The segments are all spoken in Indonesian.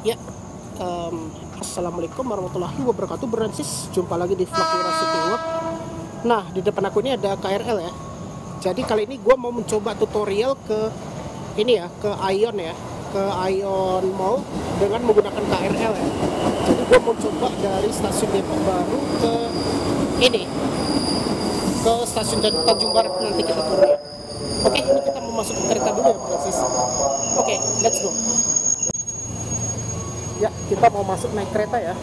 Ya, assalamualaikum warahmatullahi wabarakatuh, Bransis. Jumpa lagi di vlog Wira City Walk. Nah, di depan aku ini ada KRL ya. Jadi kali ini gue mau mencoba tutorial ke ini ya, ke Ion ya, ke Ion Mall dengan menggunakan KRL ya. Jadi gue mau coba dari stasiun Depok Baru ke ini, ke stasiun Tanjung Barat, nanti kita turun ya. Oke, ini kita mau masuk ke kereta dulu ya, Bransis. Oke, let's go. Ya, kita mau masuk naik kereta ya.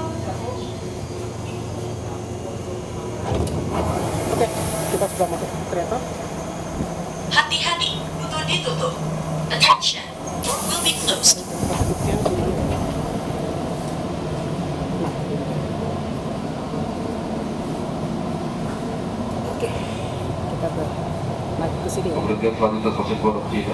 Oke, kita sudah masuk ke kereta. Hati-hati, untuk ditutup. Attention, door will be closed. Oke, kita naik ke sini ya. Kemudian selanjutnya stasiun Pondok Cina.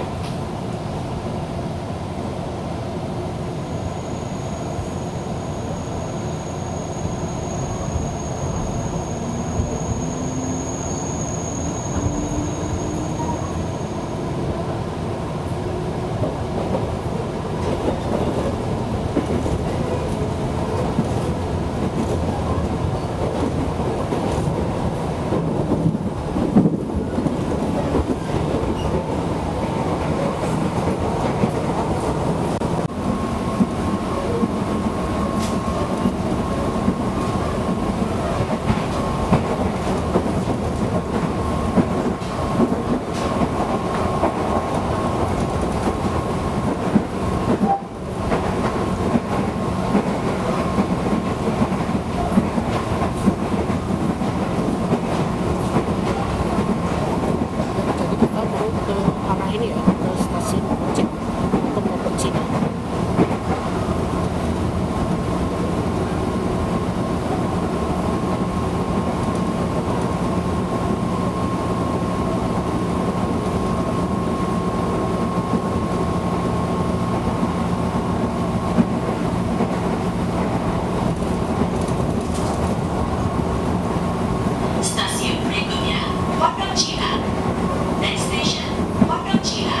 Stasiun berikutnya, Pondok Cina. Next station, Pondok Cina.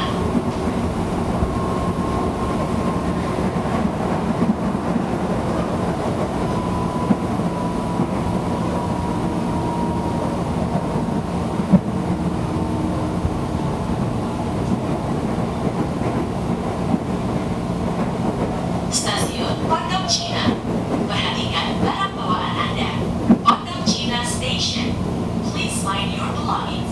Stasiun Pondok Cina. Perhatikan barang bawaan Anda. Pondok Cina Station. Please mind your belongings.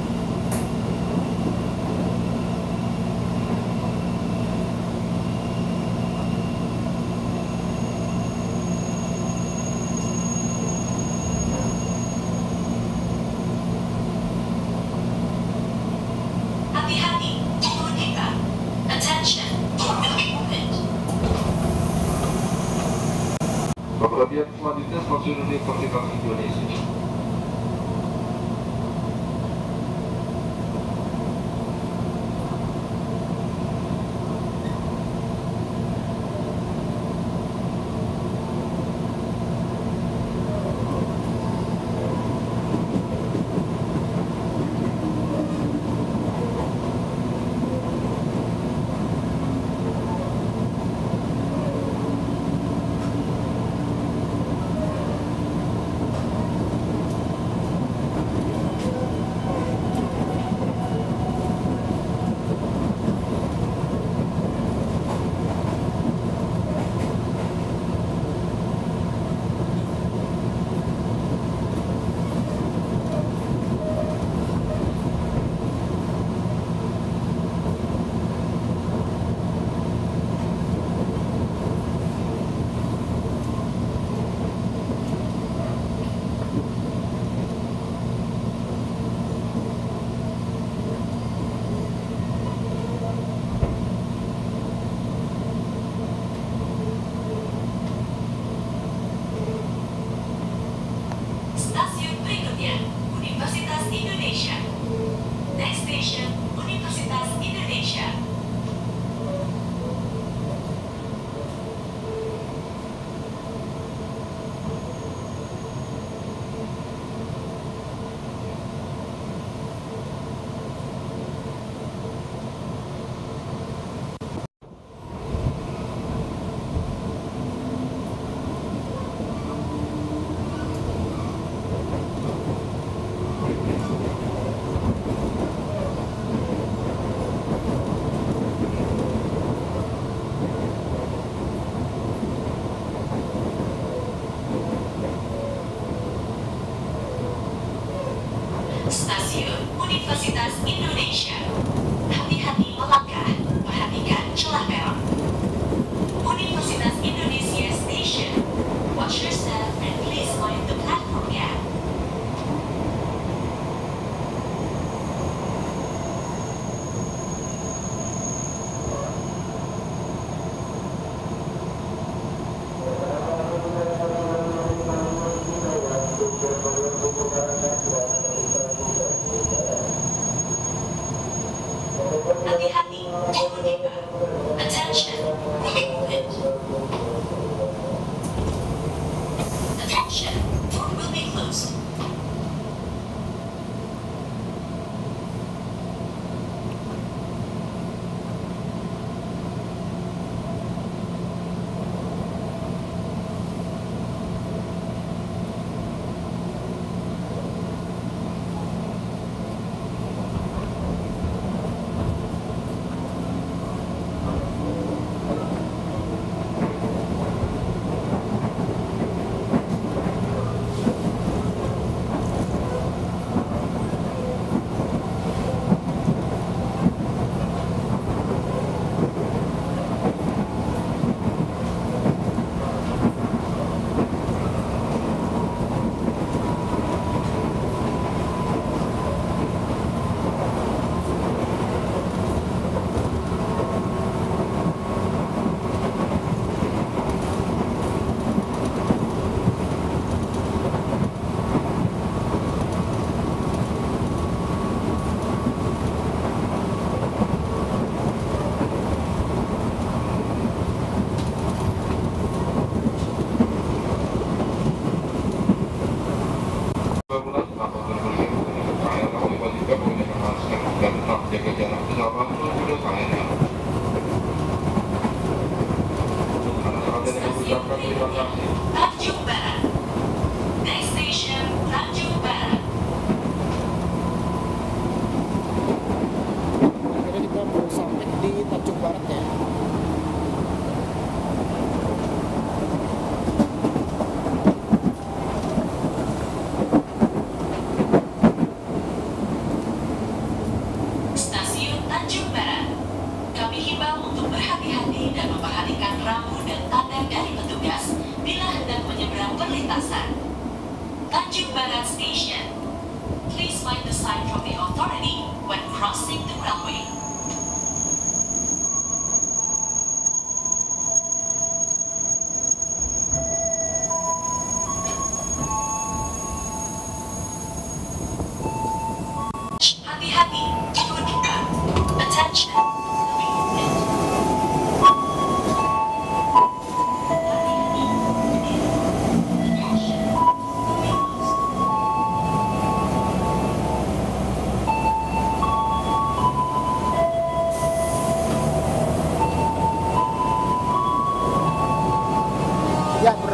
Hati-hati, turun kita. Attention, door will be opened. Kemudian selanjutnya stasiun Universitas Indonesia.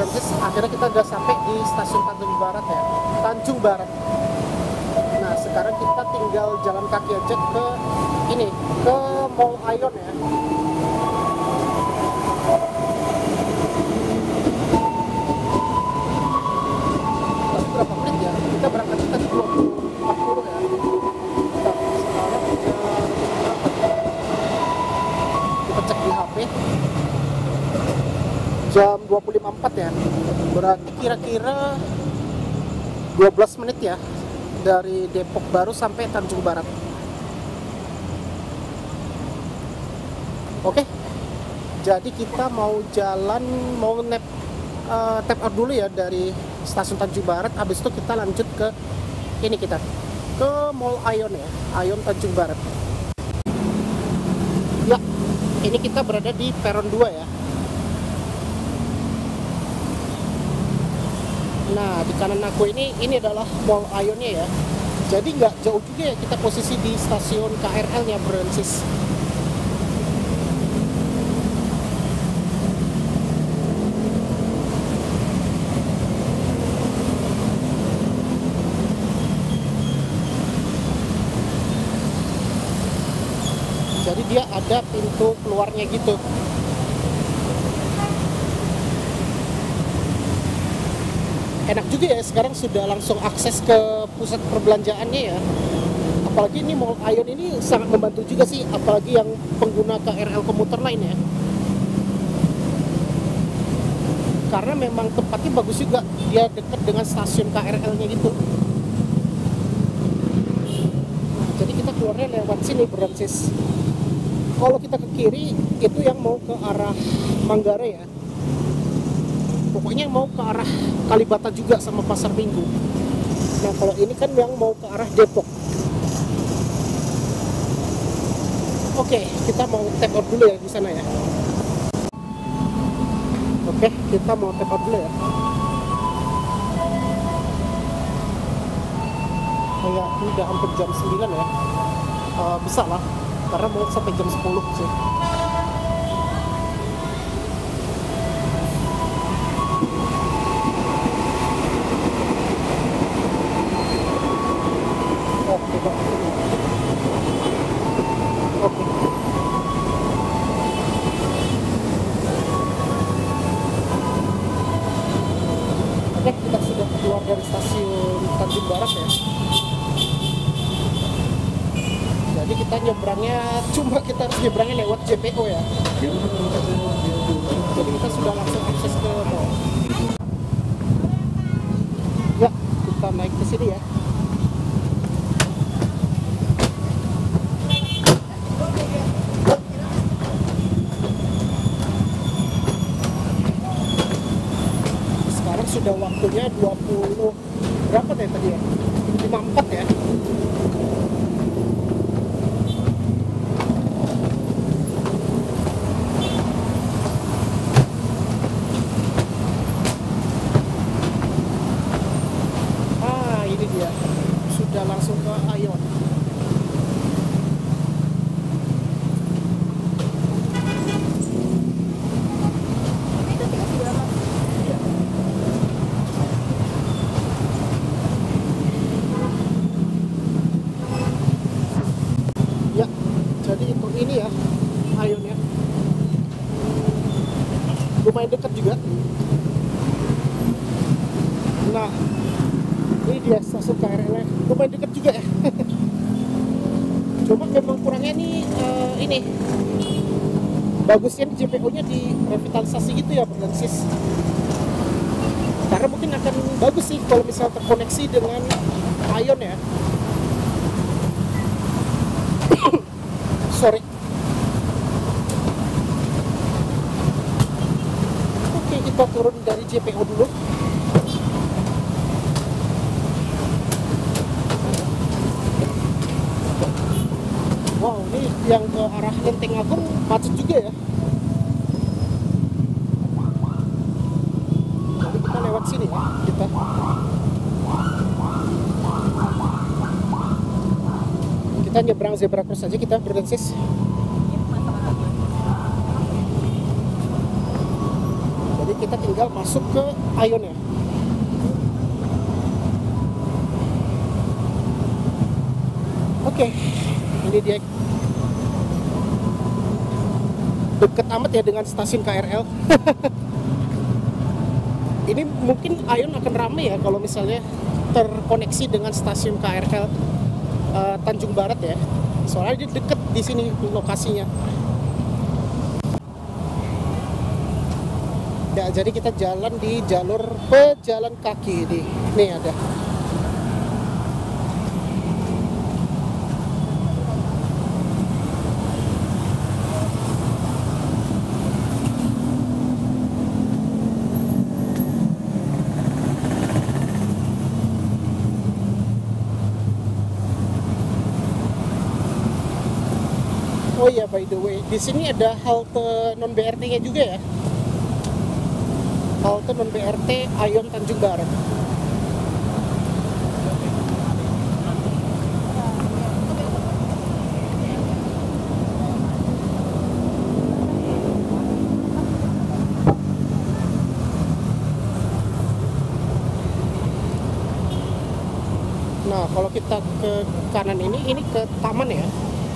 Brancis. Akhirnya kita udah sampai di stasiun Tanjung Barat ya, Tanjung Barat. Nah sekarang kita tinggal jalan kaki aja ke ini, ke Mall Ion ya. Tapi berapa menit ya? Kita berangkat tadi 20.40 ya. Bentar, sekarang kita cek di HP. Jam 20.54 ya. Berarti kira-kira 12 menit ya dari Depok Baru sampai Tanjung Barat. Oke. Jadi kita mau jalan, mau tap out dulu ya dari stasiun Tanjung Barat. Habis itu kita lanjut ke ini, kita ke Mall Ion ya, Ion Tanjung Barat. Ya, ini kita berada di peron 2 ya. Nah, di kanan aku ini adalah Mall Ionnya ya. Jadi nggak jauh juga ya kita posisi di stasiun KRL-nya Brancis. Jadi dia ada pintu keluarnya gitu. Enak juga ya, sekarang sudah langsung akses ke pusat perbelanjaannya ya. Apalagi ini Mall Ion ini sangat membantu juga sih, apalagi yang pengguna KRL komuter lain ya. Karena memang tempatnya bagus juga, dia dekat dengan stasiun KRL-nya gitu. Nah, jadi kita keluarnya lewat sini Brancis. Kalau kita ke kiri itu yang mau ke arah Manggarai ya. Pokoknya mau ke arah Kalibata juga sama Pasar Minggu. Nah kalau ini kan yang mau ke arah Depok. Oke, kita mau tap out dulu ya di sana ya. Oke, kita mau tap out dulu ya. Kayak ini udah hampir jam 9 ya. Bisa lah, karena mau sampai jam 10 sih. Oke, kita sudah keluar dari stasiun Tanjung Barat ya. Jadi kita nyebrangnya, cuma kita harus nyebrangnya lewat JPO ya. Jadi kita sudah langsung akses ke mall. Ya, kita naik ke sini ya. Sudah waktunya 20 berapa deh tadi ya? 54 ya. Ini dia. Sudah langsung ke Ion. Ini ya Ion ya, lumayan dekat juga. Nah ini dia stasiun KRL, lumayan dekat juga ya. Cuma memang kurangnya nih ini bagusnya di JPO nya direvitalisasi gitu ya Brancis. Karena mungkin akan bagus sih kalau misal terkoneksi dengan Ion ya. Sorry. Oke, kita turun dari JPO dulu. Wow, ini yang ke arah Lenteng Agung macet juga ya. Jadi kita lewat sini ya, kita nyebrang zebra cross aja kita Brancis. Jadi kita tinggal tinggal masuk ke Ion ya. Oke, ini dia. Deket amat ya dengan stasiun KRL. Ini mungkin Ion akan ramai ya kalau misalnya terkoneksi dengan stasiun KRL Tanjung Barat ya. Soalnya dia deket di sini lokasinya. Ya, jadi kita jalan di jalur pejalan kaki ini. Nih ada. Oh iya, by the way, di sini ada halte non BRT-nya juga ya. Halte non BRT Ion Tanjung Barat. Nah, kalau kita ke kanan ini ke taman ya.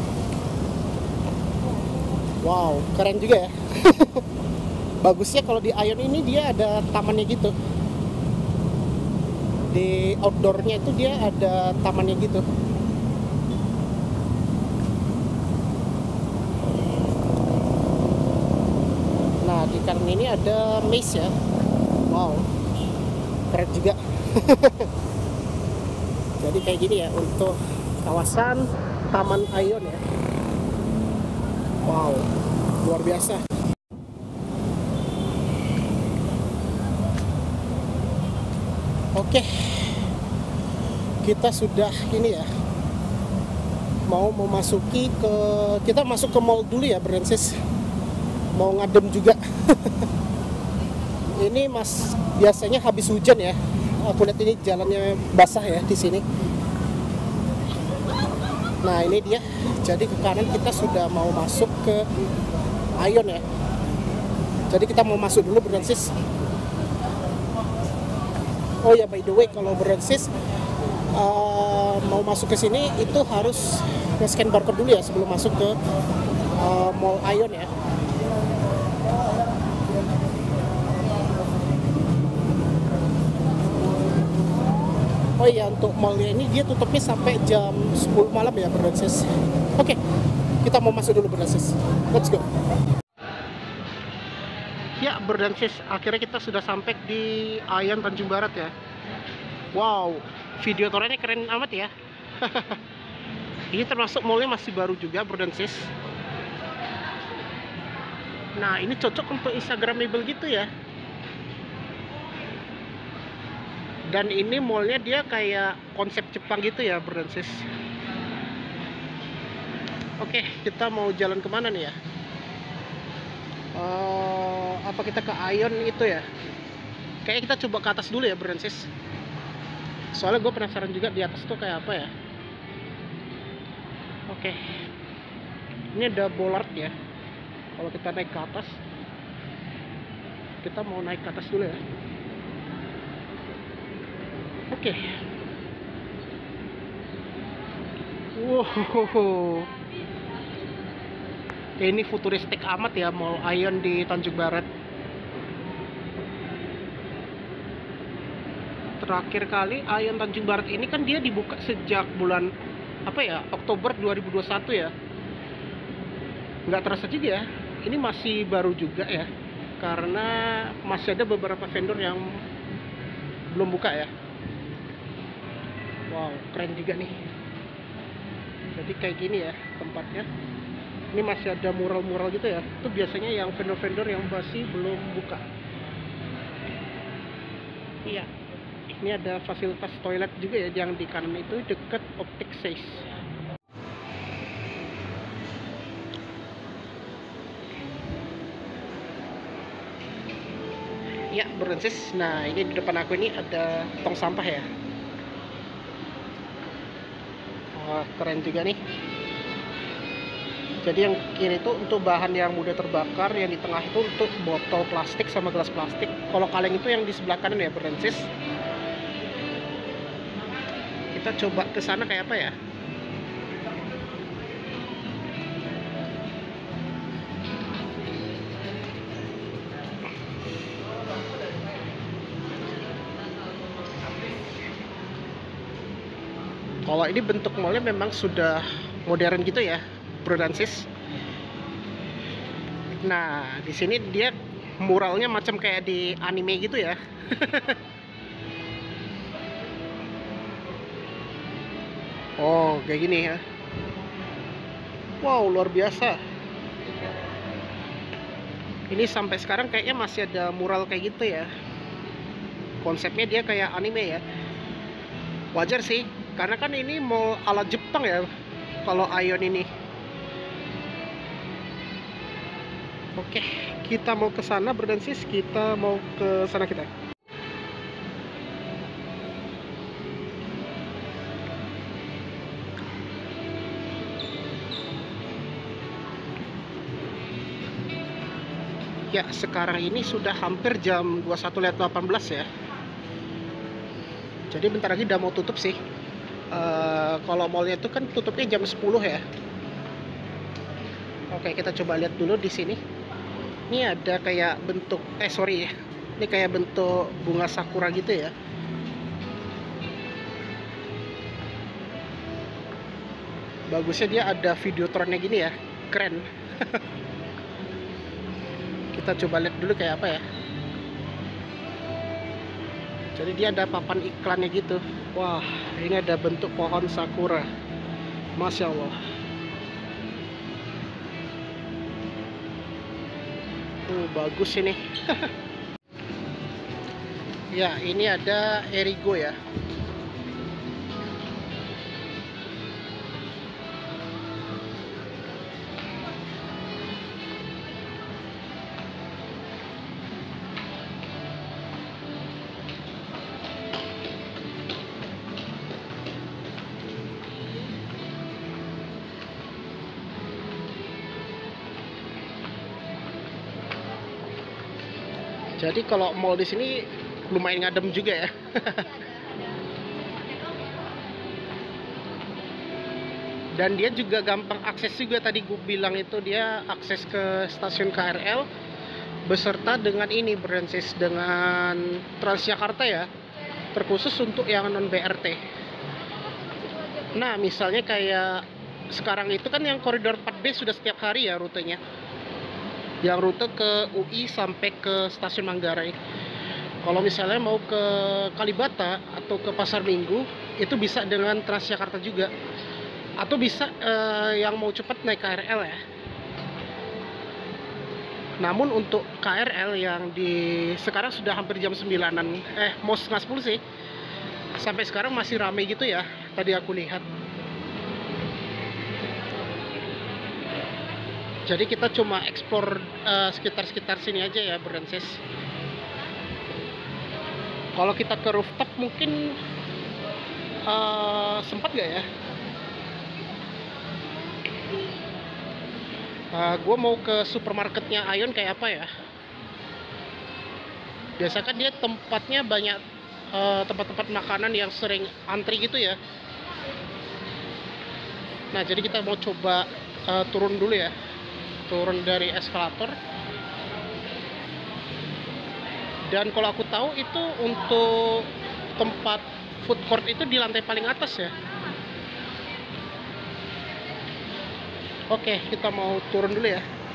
Wow, keren juga ya. Bagusnya kalau di Ion ini dia ada tamannya gitu. Di outdoornya itu dia ada tamannya gitu. Nah, di kanan ini ada maze ya. Wow, keren juga. Jadi kayak gini ya untuk kawasan Taman Ion ya. Wow, luar biasa. Oke, kita sudah ini ya, mau memasuki ke, kita masuk ke mall dulu ya, Brancis. Mau ngadem juga. Ini mas biasanya habis hujan ya. Aku lihat ini jalannya basah ya di sini. Nah ini dia. Jadi ke kanan kita sudah mau masuk ke Ion ya. Jadi kita mau masuk dulu, Brancis. Oh ya, by the way, kalau Brancis mau masuk ke sini itu harus nge-scan barcode dulu ya sebelum masuk ke mall Ion ya. Oh iya, untuk mallnya ini dia tutupnya sampai jam 10 malam ya, Brancis. Oke, kita mau masuk dulu, Brancis. Let's go. Ya, Brancis, akhirnya kita sudah sampai di Ion Tanjung Barat ya. Wow, video tournya keren amat ya. Ini termasuk mallnya masih baru juga, Brancis. Nah, ini cocok untuk Instagramable gitu ya. Dan ini mallnya dia kayak konsep Jepang gitu ya, Brancis. Oke, kita mau jalan kemana nih ya? Apa kita ke Ion itu ya? Kayaknya kita coba ke atas dulu ya, Brancis. Soalnya gue penasaran juga di atas tuh kayak apa ya. Oke, ini ada bollard ya. Kalau kita naik ke atas, kita mau naik ke atas dulu ya. Oke. Wow. Ini futuristik amat ya Mall Ion di Tanjung Barat. Terakhir kali Ion Tanjung Barat ini kan dia dibuka sejak bulan apa ya, Oktober 2021 ya. Nggak terasa juga ya, ini masih baru juga ya, karena masih ada beberapa vendor yang belum buka ya. Wow, keren juga nih. Jadi kayak gini ya tempatnya. Ini masih ada mural-mural gitu ya. Itu biasanya yang vendor-vendor yang masih belum buka. Iya. Ini ada fasilitas toilet juga ya, yang di kanan itu dekat Optik Seis. Ya, Brancis. Nah, ini di depan aku ini ada tong sampah ya. Wah, keren juga nih. Jadi yang kiri itu untuk bahan yang mudah terbakar, yang di tengah itu untuk botol plastik sama gelas plastik. Kalau kaleng itu yang di sebelah kanan ya, Francis. Kita coba ke sana kayak apa ya? Kalau ini bentuk mallnya memang sudah modern gitu ya, Francis. Nah, di sini dia muralnya macam kayak di anime gitu ya. Oh, kayak gini ya. Wow, luar biasa. Ini sampai sekarang kayaknya masih ada mural kayak gitu ya. Konsepnya dia kayak anime ya. Wajar sih, karena kan ini mall ala Jepang ya. Kalau Aeon ini. Oke, kita mau ke sana, Francis. Kita mau ke sana kita. Ya, sekarang ini sudah hampir jam 21.18 ya. Jadi bentar lagi udah mau tutup sih. Kalau mallnya itu kan tutupnya jam 10 ya. Oke, kita coba lihat dulu di sini. Ini ada kayak bentuk, sorry ya. Ini kayak bentuk bunga sakura gitu ya. Bagusnya dia ada videotronnya gini ya. Keren. Kita coba lihat dulu kayak apa ya. Jadi dia ada papan iklannya gitu. Wah, ini ada bentuk pohon sakura. Masya Allah. Bagus ini. Ya, ini ada Erigo ya. Jadi kalau mall di sini lumayan ngadem juga ya. Dan dia juga gampang akses juga, tadi gue bilang itu dia akses ke stasiun KRL beserta dengan ini Francis, dengan Transjakarta ya, terkhusus untuk yang non BRT. Nah, misalnya kayak sekarang itu kan yang koridor 4B sudah setiap hari ya rutenya. Yang rute ke UI sampai ke stasiun Manggarai. Kalau misalnya mau ke Kalibata atau ke Pasar Minggu, itu bisa dengan Transjakarta juga. Atau bisa yang mau cepat naik KRL ya. Namun untuk KRL yang sekarang sudah hampir jam 9-an, mau setengah 10 sih. Sampai sekarang masih ramai gitu ya, tadi aku lihat. Jadi kita cuma explore sekitar-sekitar sini aja ya, Francis. Kalau kita ke rooftop mungkin sempat gak ya? Gue mau ke supermarketnya Aeon kayak apa ya? Biasa kan dia tempatnya banyak tempat-tempat makanan yang sering antri gitu ya. Nah, jadi kita mau coba turun dulu ya. Turun dari eskalator. Dan kalau aku tahu itu untuk tempat food court itu di lantai paling atas ya. Oke, kita mau turun dulu ya.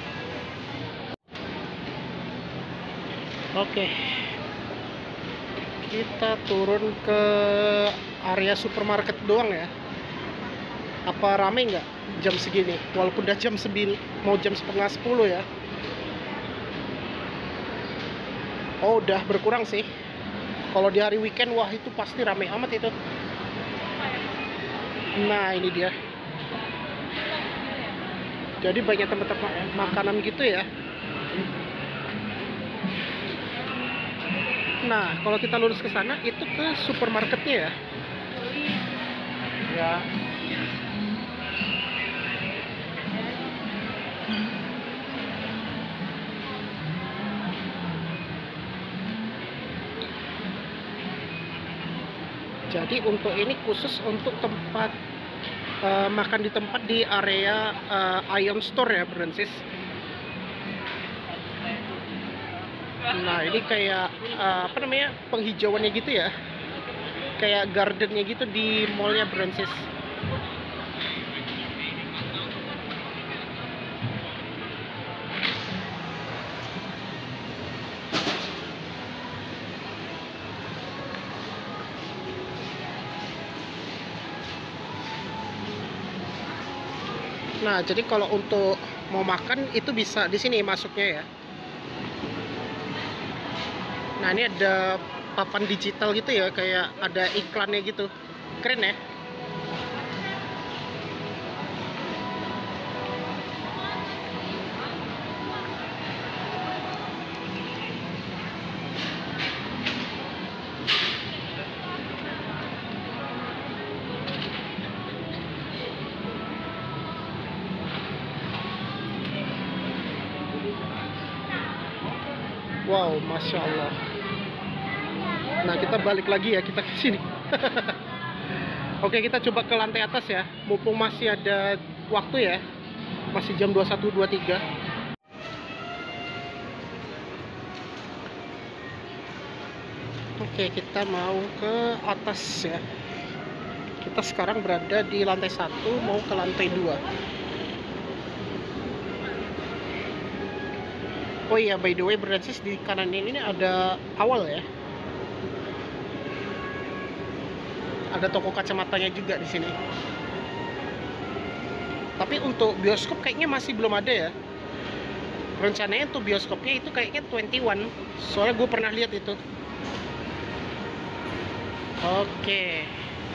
Oke, kita turun ke area supermarket doang ya. Apa rame nggak jam segini? Walaupun udah jam 9, mau jam setengah 10 ya. Oh, udah berkurang sih. Kalau di hari weekend, wah itu pasti rame amat itu. Nah, ini dia. Jadi banyak tempat-tempat makanan gitu ya. Nah, kalau kita lurus ke sana, itu ke supermarketnya ya. Ya. Jadi untuk ini khusus untuk tempat makan di tempat di area Ion Store ya, Brancis. Nah ini kayak apa namanya, penghijauannya gitu ya, kayak gardennya gitu di mallnya, Brancis. Nah, jadi kalau untuk mau makan itu bisa di sini masuknya ya. Nah, ini ada papan digital gitu ya, kayak ada iklannya gitu. Keren ya. Wow, Masya Allah. Nah, kita balik lagi ya, kita ke sini. Oke, kita coba ke lantai atas ya. Mumpung masih ada waktu ya. Masih jam 21.23. Oke, kita mau ke atas ya. Kita sekarang berada di lantai 1, mau ke lantai 2. Oh iya, by the way, Brancis, di kanan ini ada awal ya. Ada toko kacamatanya juga di sini. Tapi untuk bioskop kayaknya masih belum ada ya. Rencananya untuk bioskopnya itu kayaknya 21. Soalnya gue pernah lihat itu. Oke.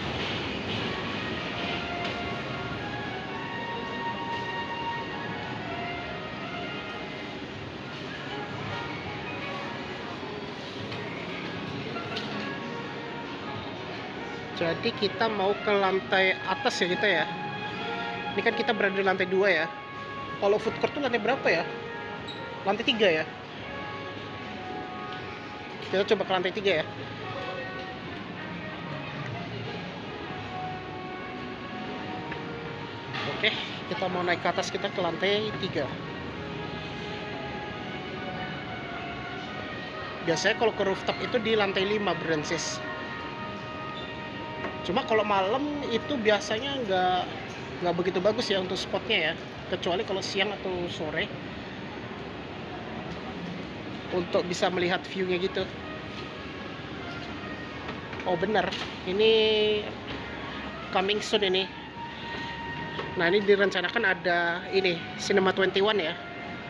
Jadi kita mau ke lantai atas ya kita ya. Ini kan kita berada di lantai 2 ya. Kalau food court tuh lantai berapa ya? Lantai 3 ya. Kita coba ke lantai 3 ya. Oke, kita mau naik ke atas, kita ke lantai 3. Biasanya kalau ke rooftop itu di lantai 5, Brancis. Cuma kalau malam itu biasanya nggak begitu bagus ya untuk spotnya ya, kecuali kalau siang atau sore untuk bisa melihat view-nya gitu. Oh benar, ini coming soon ini. Nah ini direncanakan ada ini Cinema 21 ya.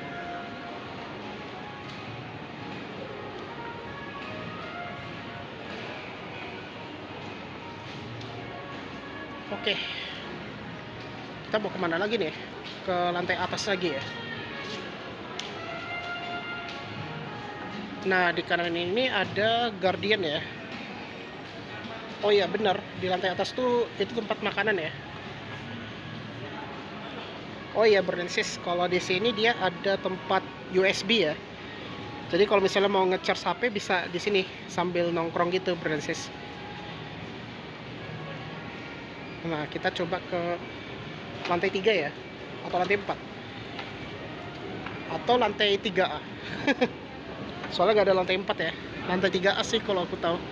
Oke, kita mau kemana lagi nih? Ke lantai atas lagi ya. Nah di kanan ini ada Guardian ya. Oh iya benar, di lantai atas tuh itu tempat makanan ya. Oh iya, Brancis, kalau di sini dia ada tempat USB ya. Jadi kalau misalnya mau nge-charge HP bisa di sini sambil nongkrong gitu, Brancis. Nah, kita coba ke lantai 3 ya, atau lantai 4, atau lantai 3A. Soalnya nggak ada lantai 4 ya. Lantai 3A sih kalau aku tahu.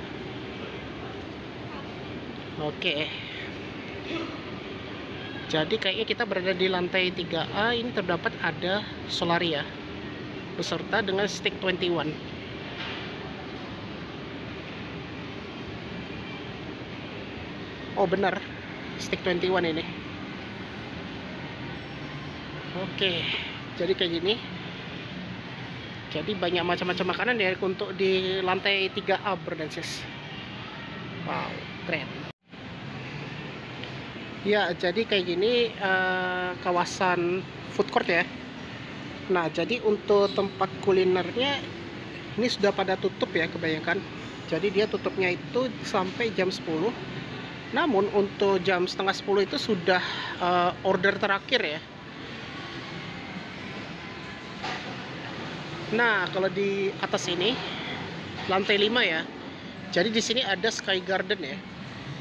Oke. Jadi kayaknya kita berada di lantai 3A. Ini terdapat ada Solaria beserta dengan Stick 21. Oh benar, Stick 21 ini. Oke, jadi kayak gini. Jadi banyak macam-macam makanan ya untuk di lantai 3A, Brancis. Wow, keren. Ya, jadi kayak gini kawasan food court ya. Nah, jadi untuk tempat kulinernya ini sudah pada tutup ya kebanyakan. Jadi dia tutupnya itu sampai jam 10. Namun untuk jam setengah 10 itu sudah order terakhir ya. Nah, kalau di atas ini lantai 5 ya. Jadi di sini ada Sky Garden ya.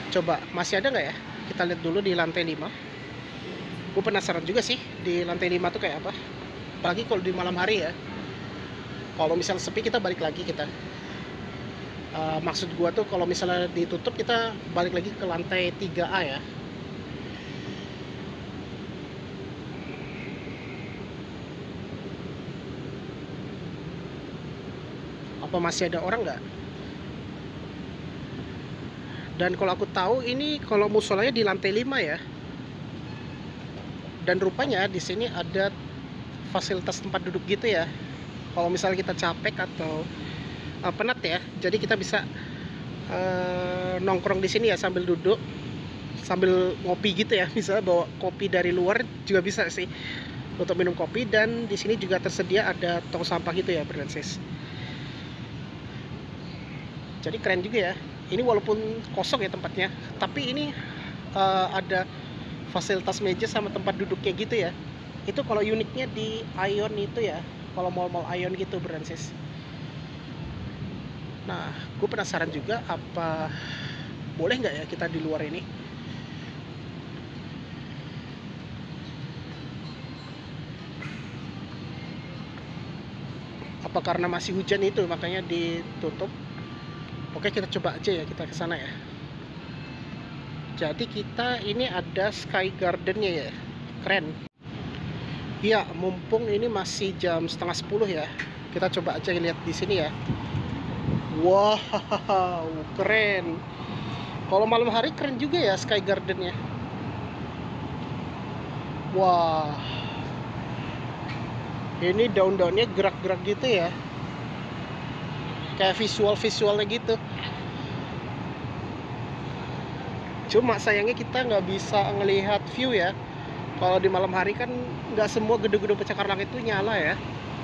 Coba masih ada nggak ya? Kita lihat dulu di lantai 5. Gue penasaran juga sih di lantai 5 tuh kayak apa. Apalagi kalau di malam hari ya. Kalau misalnya sepi kita balik lagi kita. Maksud gue tuh kalau misalnya ditutup kita balik lagi ke lantai 3A ya. Apa masih ada orang nggak? Dan kalau aku tahu ini kalau musolanya di lantai 5 ya. Dan rupanya di sini ada fasilitas tempat duduk gitu ya. Kalau misalnya kita capek atau penat ya, jadi kita bisa nongkrong di sini ya sambil duduk, sambil ngopi gitu ya. Misalnya bawa kopi dari luar juga bisa sih untuk minum kopi. Dan di sini juga tersedia ada tong sampah gitu ya, Bernsis. Jadi keren juga ya. Ini walaupun kosong ya tempatnya, tapi ini ada fasilitas meja sama tempat duduknya gitu ya. Itu kalau uniknya di Ion itu ya, kalau mall-mall Ion gitu, Bernsis. Nah, gue penasaran juga apa boleh nggak ya kita di luar ini. Apa karena masih hujan itu makanya ditutup? Oke, kita coba aja ya, kita ke sana ya. Jadi kita ini ada Sky Garden-nya ya. Keren. Ya, mumpung ini masih jam setengah 10 ya. Kita coba aja lihat di sini ya. Wow, keren. Kalau malam hari keren juga ya Sky Garden-nya. Wah. Ini daun-daunnya gerak-gerak gitu ya. Kayak visual-visualnya gitu. Cuma sayangnya kita nggak bisa ngelihat view ya. Kalau di malam hari kan nggak semua gedung-gedung pencakar langit itu nyala ya.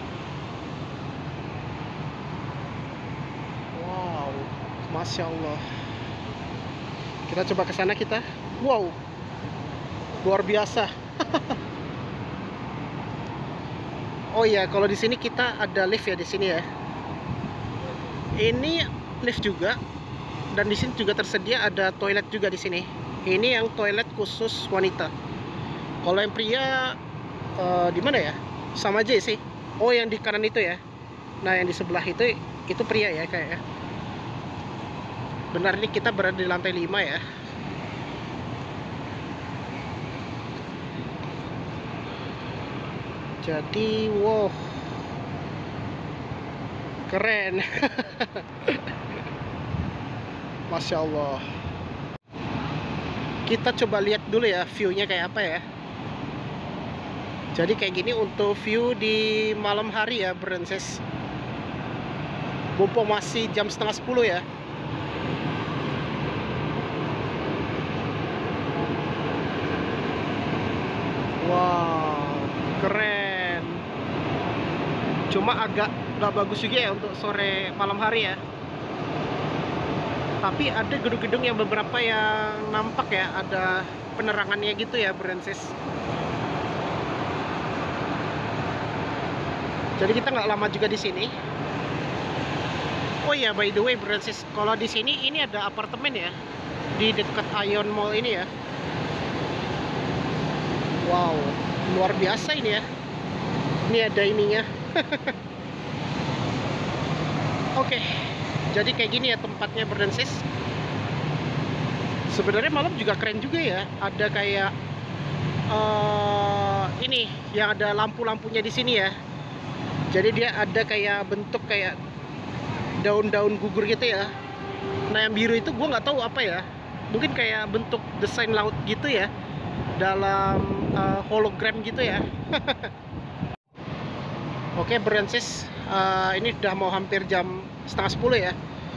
Wow, Masya Allah. Kita coba ke sana kita. Wow, luar biasa. Oh iya, kalau di sini kita ada lift ya di sini ya. Ini lift juga, dan di sini juga tersedia ada toilet juga di sini. Ini yang toilet khusus wanita. Kalau yang pria di mana ya? Sama aja sih. Oh, yang di kanan itu ya. Nah, yang di sebelah itu pria ya kayaknya. Benar, ini kita berada di lantai 5 ya. Jadi, wow. Keren. Masya Allah. Kita coba lihat dulu ya view-nya kayak apa ya. Jadi kayak gini untuk view di malam hari ya, Bernsis. Mumpung masih jam setengah 10 ya. Wow, keren. Cuma agak nggak bagus juga ya untuk sore malam hari ya. Tapi ada gedung-gedung yang beberapa yang nampak ya, ada penerangannya gitu ya, Bernsis. Jadi kita nggak lama juga di sini. Oh iya, by the way, Bernsis, kalau di sini ini ada apartemen ya, di dekat Ion Mall ini ya. Wow, luar biasa ini ya. Ini ada ininya. Oke, jadi kayak gini ya tempatnya, Bernsis. Sebenarnya malam juga keren juga ya. Ada kayak ini yang ada lampu-lampunya di sini ya. Jadi dia ada kayak bentuk kayak daun-daun gugur gitu ya. Nah, yang biru itu gue nggak tahu apa ya. Mungkin kayak bentuk desain laut gitu ya, dalam hologram gitu ya. Oke, Bernsis, ini udah mau hampir jam setengah 10 ya.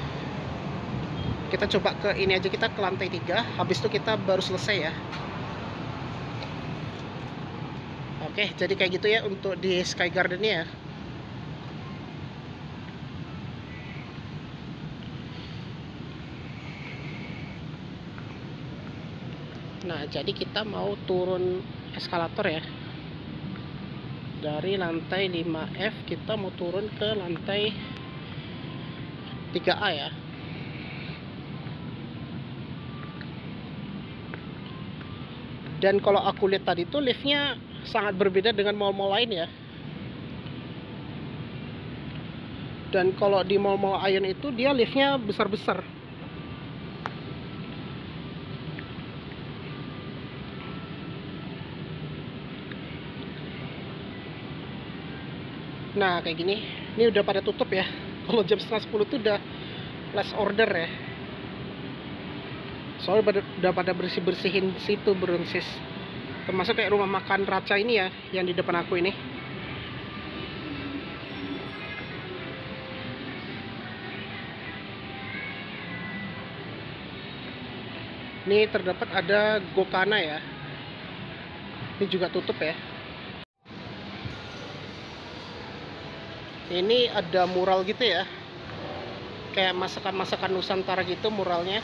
Kita coba ke ini aja, kita ke lantai 3. Habis itu kita baru selesai ya. Oke, jadi kayak gitu ya untuk di Sky Garden ya. Nah, jadi kita mau turun eskalator ya. Dari lantai 5F kita mau turun ke lantai 3A ya. Dan kalau aku lihat tadi tuh liftnya sangat berbeda dengan mall-mall lain ya. Dan kalau di mall-mall Ion itu dia liftnya besar-besar. Nah kayak gini, ini udah pada tutup ya. Kalau jam setengah 10 tuh udah last order ya. Soalnya udah pada bersih-bersihin situ Bronsis. Termasuk kayak rumah makan Raca ini ya, yang di depan aku ini. Ini terdapat ada Gokana ya. Ini juga tutup ya. Ini ada mural gitu ya. Kayak masakan-masakan Nusantara gitu muralnya.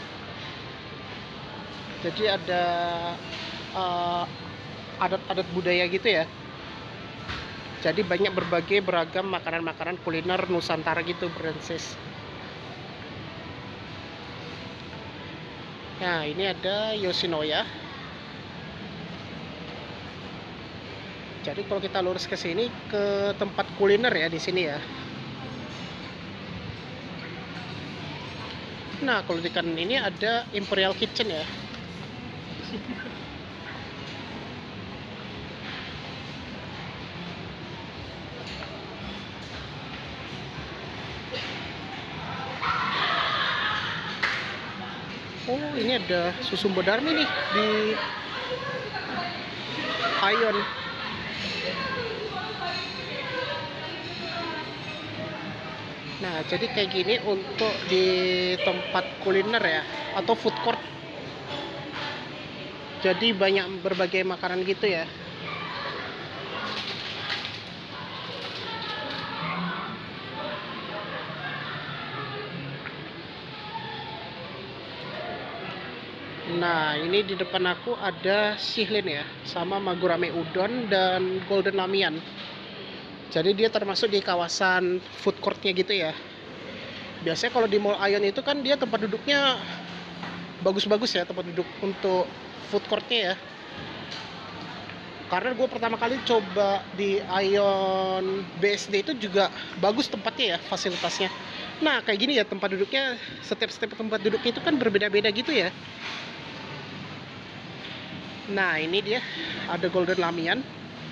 Jadi ada adat-adat budaya gitu ya. Jadi banyak berbagai beragam makanan-makanan kuliner Nusantara gitu Bronsis. Nah ini ada Yoshinoya. Jadi kalau kita lurus ke sini ke tempat kuliner ya di sini ya. Nah kalau di kanan ini ada Imperial Kitchen ya. Oh ini ada susu Bodarmi nih di Ion. Nah jadi kayak gini untuk di tempat kuliner ya, atau food court. Jadi banyak berbagai makanan gitu ya. Nah ini di depan aku ada Shihlin ya, sama Magurame Udon dan Golden Lamian. Jadi dia termasuk di kawasan food courtnya gitu ya. Biasanya kalau di Mall Ion itu kan dia tempat duduknya bagus-bagus ya, tempat duduk untuk food courtnya ya. Karena gue pertama kali coba di Ion BSD itu juga bagus tempatnya ya, fasilitasnya. Nah kayak gini ya tempat duduknya, setiap tempat duduknya itu kan berbeda-beda gitu ya. Nah ini dia ada Golden Lamian.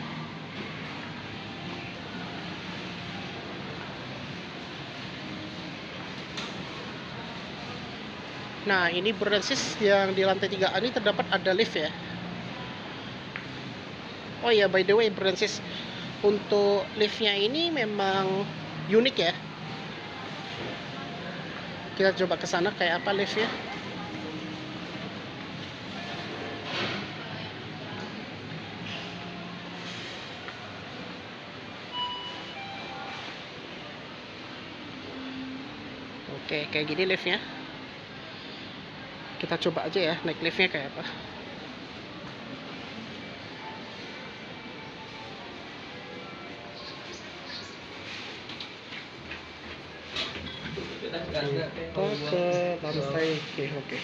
Nah ini Bronsis yang di lantai 3 ini terdapat ada lift ya. Oh ya by the way Bronsis, untuk liftnya ini memang unik ya. Kita coba ke sana kayak apa liftnya. Oke kayak gini liftnya. Kita coba aja ya naik liftnya kayak apa. Kita ke lantai oke.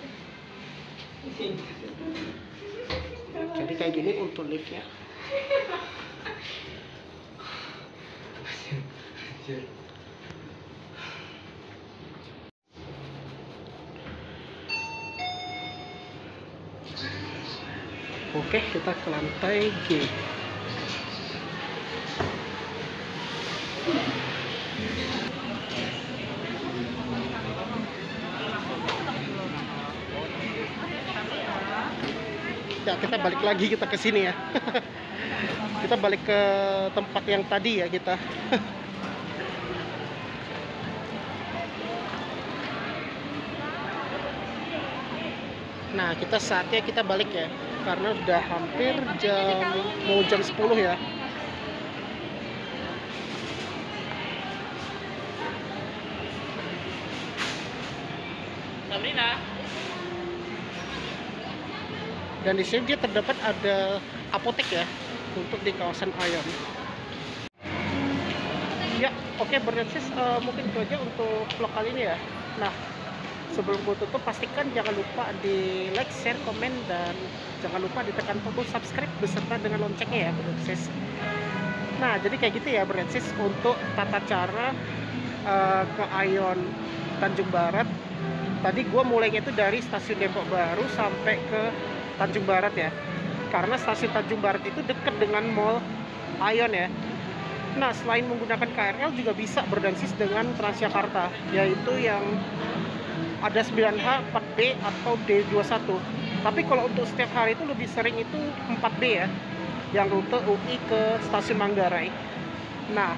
Jadi kayak gini untuk liftnya. Oke, kita ke lantai G. Ya, kita balik lagi kita ke sini ya. Kita balik ke tempat yang tadi ya kita. Nah, saatnya kita balik ya. Karena udah hampir mau jam 10 ya. Sabrina. Dan di sini dia terdapat ada apotek ya untuk di kawasan Ion. Ya, oke Bronsis, mungkin itu aja untuk vlog kali ini ya. Nah, sebelum gue tutup, pastikan jangan lupa di like, share, komen, dan jangan lupa ditekan tombol subscribe beserta dengan loncengnya ya Brensis. Nah jadi kayak gitu ya Brensis untuk tata cara ke Ion Tanjung Barat. Tadi gue mulainya itu dari stasiun Depok Baru sampai ke Tanjung Barat ya, karena stasiun Tanjung Barat itu dekat dengan Mall Ion ya. Nah selain menggunakan KRL juga bisa berbasis dengan Transjakarta, yaitu yang ada 9H, 4B atau D21. Tapi kalau untuk setiap hari itu lebih sering itu 4B ya, yang rute UI ke stasiun Manggarai. Nah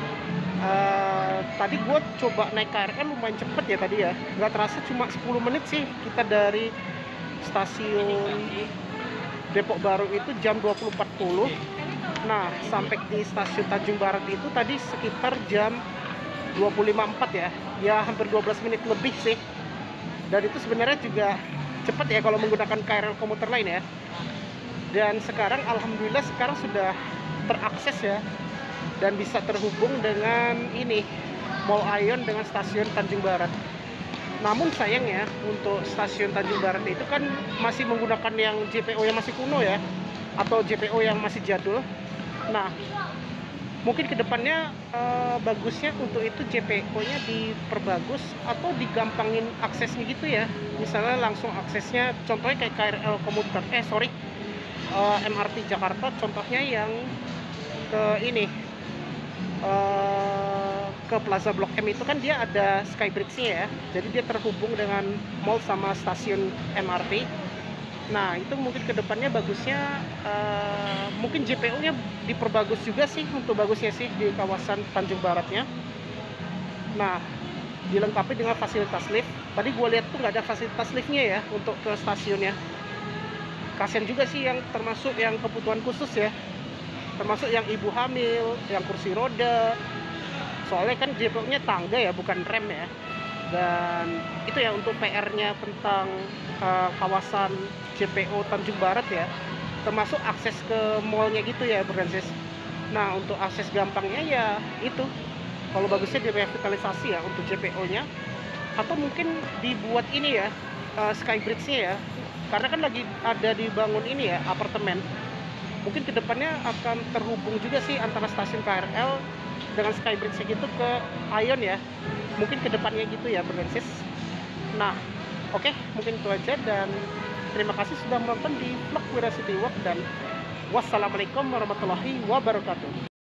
tadi gue coba naik KRL lumayan cepet ya tadi ya, nggak terasa cuma 10 menit sih kita dari stasiun Depok Baru itu jam 20.40. Nah sampai di stasiun Tanjung Barat itu tadi sekitar jam 20.54 ya hampir 12 menit lebih sih. Dan itu sebenarnya juga cepet ya kalau menggunakan KRL komuter lain ya. Dan sekarang alhamdulillah sekarang sudah terakses ya, dan bisa terhubung dengan ini Mall Ion dengan stasiun Tanjung Barat. Namun sayangnya untuk stasiun Tanjung Barat itu kan masih menggunakan yang JPO yang masih kuno ya, atau JPO yang masih jadul. Nah mungkin kedepannya bagusnya untuk itu JPO-nya diperbagus atau digampangin aksesnya gitu ya. Misalnya langsung aksesnya, contohnya kayak KRL komuter, MRT Jakarta, contohnya yang ke ini ke Plaza Blok M itu kan dia ada Skybridge-nya ya, jadi dia terhubung dengan mall sama stasiun MRT. Nah itu mungkin kedepannya bagusnya mungkin JPO-nya diperbagus juga sih, untuk bagusnya sih di kawasan Tanjung Baratnya. Nah dilengkapi dengan fasilitas lift. Tadi gue lihat tuh nggak ada fasilitas liftnya ya untuk ke stasiunnya. Kasian juga sih yang termasuk yang kebutuhan khusus ya, termasuk yang ibu hamil, yang kursi roda. Soalnya kan JPO-nya tangga ya, bukan rem ya. Dan itu ya untuk PR-nya tentang kawasan JPO Tanjung Barat ya, termasuk akses ke mallnya gitu ya Brensis. Nah untuk akses gampangnya ya itu, kalau bagusnya direvitalisasi ya untuk JPO-nya, atau mungkin dibuat ini ya Skybridge-nya ya, karena kan lagi ada dibangun ini ya apartemen. Mungkin kedepannya akan terhubung juga sih antara stasiun KRL dengan Skybridge gitu ke Ion ya, mungkin kedepannya gitu ya Brensis. Nah oke, mungkin itu aja, dan terima kasih sudah menonton di vlog Wira City Walk, dan wassalamualaikum warahmatullahi wabarakatuh.